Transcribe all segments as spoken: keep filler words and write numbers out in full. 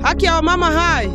Haki ya mama hai.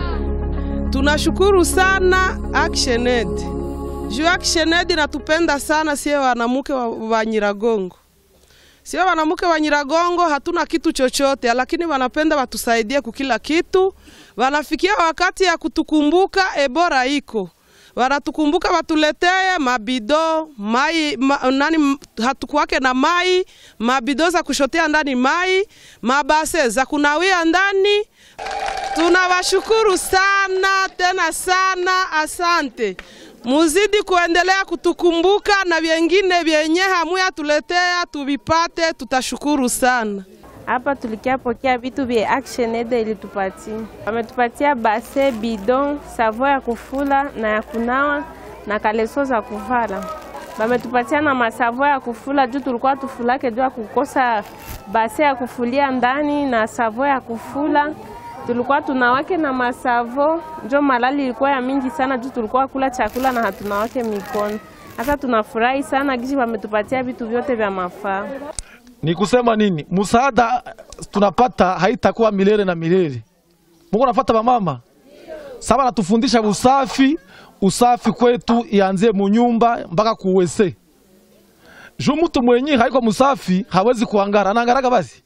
Tunashukuru sana Action Aid. Juu Action Aid natupenda sana sio wanamuke wa, wa Nyiragongo. Sio wanamuke wa Nyiragongo hatuna kitu chochote, lakini wanapenda watusaidie kukila kitu. Wanafikia wakati ya kutukumbuka Ebola iko. Wanatukumbuka watuletee mabido, mai, ma, nani hatukuwake na mai, mabido za kushotea ndani mai, mabase za kunawia ndani. Tunawashukuru sana, tena sana, asante. Muzidi kuendelea kutukumbuka na wengine vyenye hamuya tuletea, tuvipate, tutashukuru sana. Hapa tulikia pokea vitu vya Action Aid ilitupatia. Wametupatia base, bidon, savo ya kufula na ya kunawa na kaleso za kuvala. Wametupatia na masavo ya kufula juu tulikuwa tufulake juu ya kukosa base ya kufulia ndani na savo ya kufula. Tulikuwa tunawake na masavo, njo malali ilikuwa ya mingi sana juu tulikuwa kula chakula na hatunawake mikono. Hata tunafurahi sana gishi wametupatia vitu vyote vya mafaa. Ni kusema nini? Msaada tunapata haitakuwa milele na milele. Mungu anafuata mama. Sasa anatufundisha usafi, usafi kwetu ianzie munyumba mpaka kuwese. Jo mtu mwenye haiko msafi hawezi kuangara, anaangaraga basi.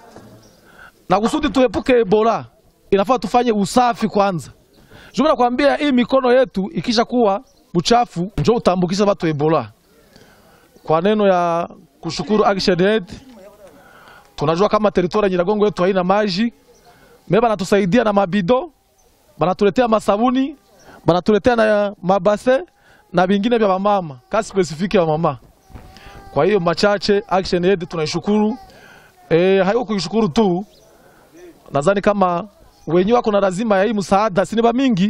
Na kusudi tuepuke Ebola, inafaa tufanye usafi kwanza. Jo nakwambia hii mikono yetu ikisha kuwa uchafu, njoo utambukisha watu Ebola. Kwa neno ya kushukuru Action Aid, tunajua kama teritoria Nyiragongo yetu haina maji, meba natusaidia na mabido, banatuletea masabuni, banatuletea na mabase na vingine vya mama, kasi spesifiki ya mama. Kwa hiyo machache Action Aid tunaishukuru. Eh, hayo kuishukuru tu. Nadhani kama wenyewe wako na lazima ya hii msaada, si niba mingi.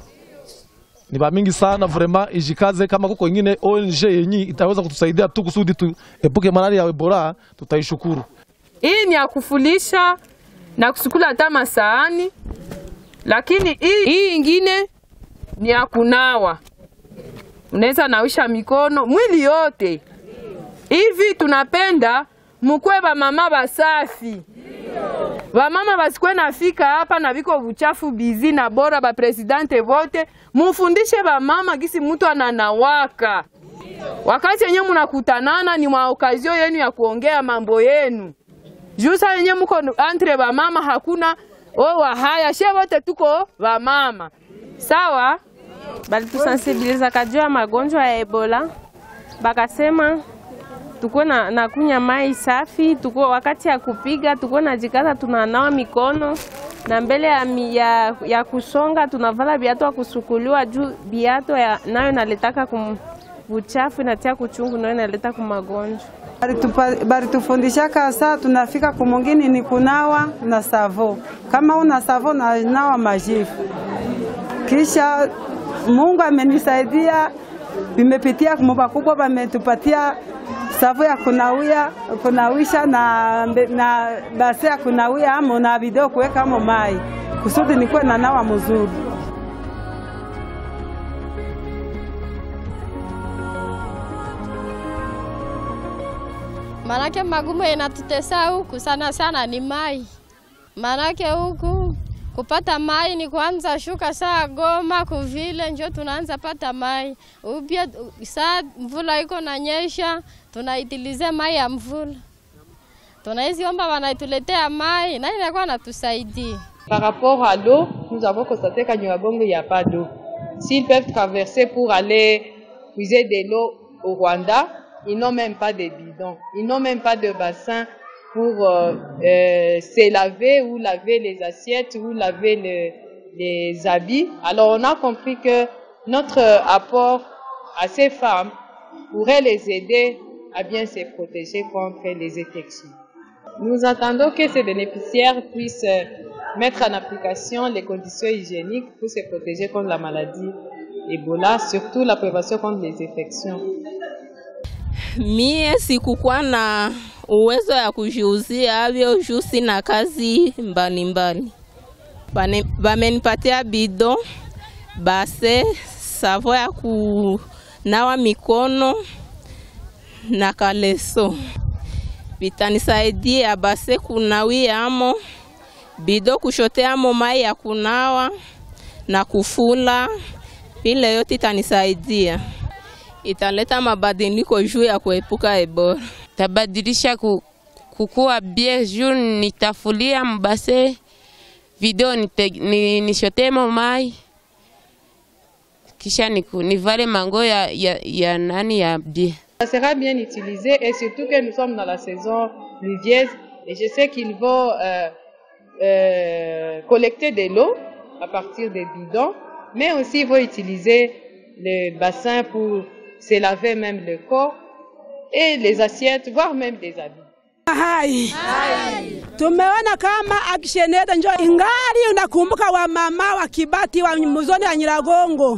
Niba mingi sana vraiment ijikaze kama kuko wengine O N G yenyi itaweza kutusaidia tu kusudi tu epuke malaria ya Ebola, tutaishukuru. Hii ni ya kufulisha na kusukula hata masaani, lakini hii, hii ingine ni ya kunawa. Unaweza nawisha mikono, mwili yote. Hivi tunapenda mkwe ba mama basafi. Ba mama basikwe nafika hapa na viko uchafu bizi na bora ba presidente vote, mufundishe ba mama gisi mtu ananawaka. Wakati yenye mnakutanana ni mwa okazio yenu ya kuongea mambo yenu. Jusa yenye mko entre ba mama hakuna oh haya she wote tuko ba mama. Sawa? Bali tusensibiliza kajua magonjwa ya Ebola. Bakasema tuko na, na kunya mai safi, tuko wakati ya kupiga, tuko na jikata tunanawa mikono na mbele ya, ya, ya kusonga tunavala biato ya kusukuliwa juu biato ya nayo naletaka kum uchafu inatia kuchungu nayo inaleta kumagonjwa. Bari tufundisha kasa tunafika kumungini ni kunawa na savo. Kama una savo na nawa majifu. Kisha Mungu amenisaidia, bimepitia kumuba kubwa bametupatia savo ya kunawia, kunawisha na, na base ya kunawia amo na video kuweka amo mai. Kusudi nikuwe na nawa mzuri. Manake magumu yanatutesa huku sana sana ni mai. Manake huku kupata mai ni kuanza shuka saa Goma kuvile njo tunaanza pata mai. Upia saa mvula iko na nyesha tunaitilize mai ya mvula. Tunaizi omba wanaituletea mai na inakuwa natusaidia. Par rapport à l'eau, nous avons constaté qu'à Nyiragongo il n'y a pas d'eau. S'ils peuvent traverser pour aller puiser de l'eau au Rwanda, ils n'ont même pas de bidons, ils n'ont même pas de bassin pour euh, euh, se laver ou laver les assiettes ou laver le, les habits. Alors on a compris que notre apport à ces femmes pourrait les aider à bien se protéger contre les infections. Nous attendons que ces bénéficiaires puissent mettre en application les conditions hygiéniques pour se protéger contre la maladie Ebola, surtout la prévention contre les infections. Mie sikukuwa na uwezo ya kujiuzia avyo jusi na kazi mbalimbali. Bamenipatia bido, base, savo ya kunawa mikono na kaleso. Vitanisaidia base kunawia amo, bido kushotea mai ya kunawa na kufula, ile yote itanisaidia, italeta mabadiliko juu ya kuepuka Ebola. Tabadilisha ku, kukua bien juu nitafulia mbase video nishote ni mai kisha nivale mango ya, ya, ya nani ya bien. Ça sera bien utilisé et surtout que nous sommes dans la saison pluvieuse et je sais qu'ils vont euh, euh, collecter de l'eau à partir des bidons, mais aussi ils vont utiliser les bassins pour se laver même le corps et les assiettes, voire même des habits. Hai. Hai. Tumeona kama Action Aid njo ingali unakumbuka wa mama wa Kibati wa muzoni wa Nyiragongo.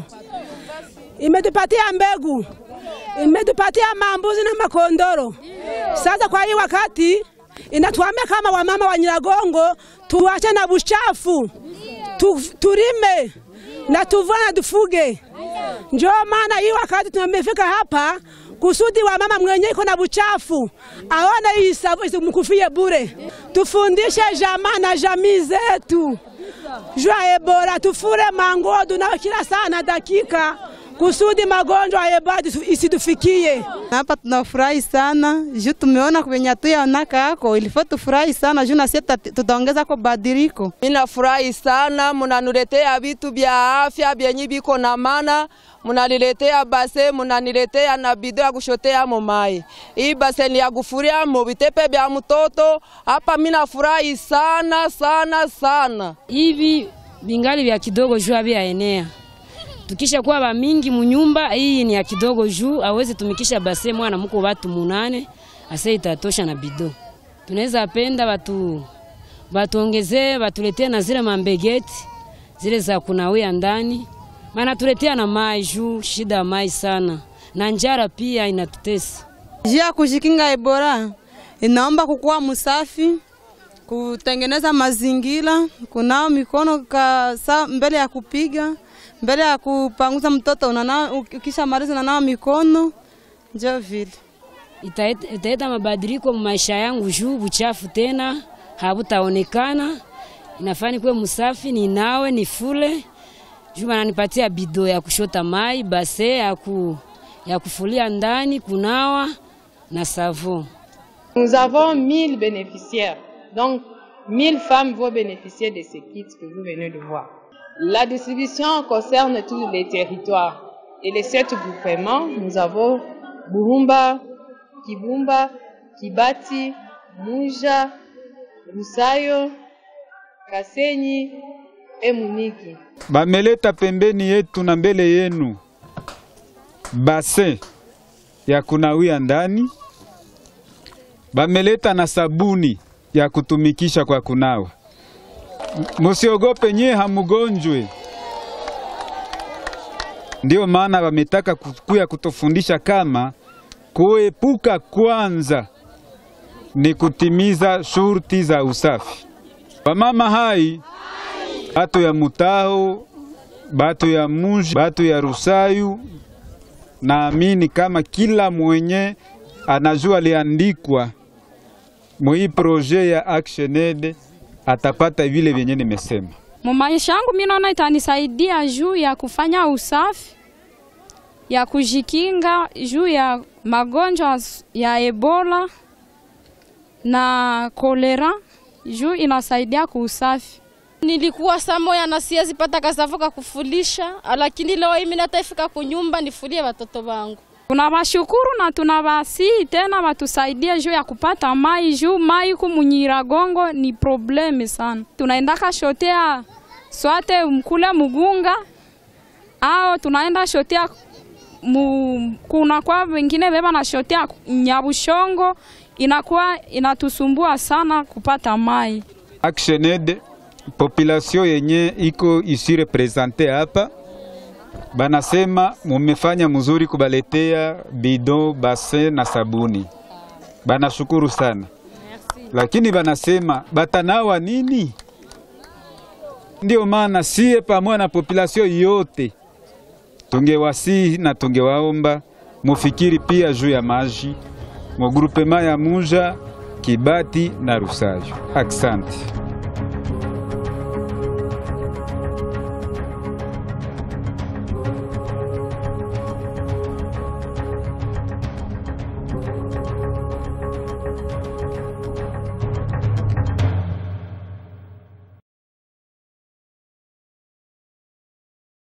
Imetupatia mbegu, imetupatia mambuzi na makondoro. Sasa kwa hii wakati inatuambia kama wamama wa Nyiragongo tuache na buchafu, tu, turime na tuvuna tufuge. Njoo maana hii wakati tumefika hapa kusudi wa mama mwenye iko na buchafu aone hii sababu isimkufie bure. Tufundishe jamaa na jamii zetu jua Ebola, tufure mangodo na kila saa na dakika kusudi magonjwa ya Ebola isitufikie. Hapa tunafurahi sana juu tumeona kwenye tuyaonaka yako, ilifaa tufurahi sana juu na sisi tutaongeza kwa badiliko. Mimi nafurahi sana, mnaniletea vitu vya afya vyenye biko na maana, mnaniletea base, mnaniletea na bido ya kushotea momai. Hii base ni ya kufuria mo vitepe vya mtoto. Hapa mimi nafurahi sana sana sana. Hivi bingali vya kidogo juu vya enea. Tukisha kuwa ba mingi munyumba, hii ni ya kidogo juu aweze tumikisha base mwana mko watu munane, ase itatosha na bido. Tunaweza penda watu watuongezee, watuletee na zile mambegeti zile za kunawia ndani, maana tuletea na mai juu shida mai sana na njara pia inatutesa. Njia kujikinga Ebola inaomba kukuwa msafi, kutengeneza mazingira, kunao mikono kasa mbele ya kupiga, mbele ya kupanguza mtoto unanao, ukisha maliza unanao mikono. Njoo vile italeta mabadiliko maisha yangu juu buchafu tena habutaonekana. Inafani kuwe msafi, ni nawe ni fule. Juu wananipatia bido ya kushota mai, base ya ku ya kufulia ndani, kunawa na savon. Nous avons mille bénéficiaires. Donc mille femmes vont bénéficier de ces kits que vous venez de voir. La distribution concerne tous les territoires. Et les sept groupements, nous avons Burumba, Kibumba, Kibati, Muja, Rusayo, Kasenyi e Muniki. Bameleta pembeni yetu na mbele yenu base ya kunawia ndani, bameleta na sabuni ya kutumikisha kwa kunawa. Musiogope nye hamugonjwe. Ndio maana wametaka kukuya kutufundisha kama kuepuka kwanza ni kutimiza shurti za usafi. Wamama hai, batu ya Mutaho, batu ya Muji, batu ya Rusayu, naamini kama kila mwenye anajua liandikwa mwi projet ya Action Aid atapata vile vyenye nimesema. Maisha yangu mimi naona itanisaidia juu ya kufanya usafi, ya kujikinga juu ya magonjwa ya Ebola na kolera, juu inasaidia kuusafi. Nilikuwa saa moja na siwezi pata kasavuka kufulisha, lakini leo mimi natafika kunyumba nifulie watoto wangu. Tunawashukuru na tunawasihi tena watusaidie juu ya kupata mai, juu mai huku Nyiragongo ni problemi sana. Tunaenda kashotea swate mkule Mugunga au tunaenda shotea mu, kuna kwa wengine beba na shotea Nyabushongo, inakuwa inatusumbua sana kupata mai. Action Aid population yenye iko isi represente hapa banasema mumefanya mzuri kubaletea bidon, bassin na sabuni. Banashukuru sana. Merci. Lakini banasema batanawa nini? Ndio maana sie pamoja na population yote tungewasihi na tungewaomba mufikiri pia juu ya maji mu groupement ya Muja, Kibati na Rusayo. Asante.